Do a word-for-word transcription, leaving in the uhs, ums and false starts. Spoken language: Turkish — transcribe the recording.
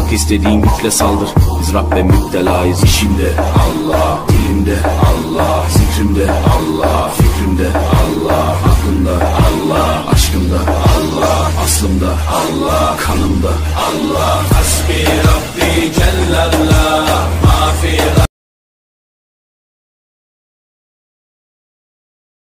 Kalk istediğin güçle saldır. Biz Rabbe müptelayız. İşimde Allah, dilimde Allah, zikrimde Allah, fikrimde Allah, aklımda Allah, aşkımda Allah, aslımda Allah, kanımda Allah. Hasbi Rabbi Cellallah.